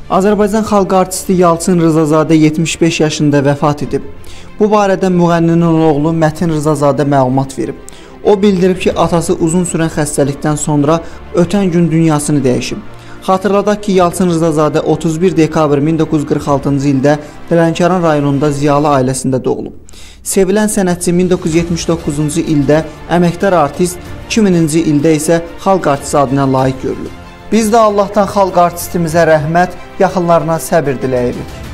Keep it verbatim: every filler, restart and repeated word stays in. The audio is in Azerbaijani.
Azərbaycan xalq artisti Yalçın Rızazadə yetmiş beş yaşında vəfat edib. Bu barədə müğənninin oğlu Mətin Rızazadə məlumat verib. O bildirib ki, atası uzun sürən xəstəlikdən sonra ötən gün dünyasını dəyişib. Xatırladaq ki, Yalçın Rızazadə otuz bir dekabr min doqquz yüz qırx altıncı ildə Lənkəran rayonunda ziyalı ailəsində doğulub. Sevilən sənətçi min doqquz yüz yetmiş doqquzuncu ildə əməkdar artist, iki minci ildə isə xalq artisti adına layiq görülüb. Biz də Allahdan xalq artistimizə rəhmət, yaxınlarına səbir diləyirik.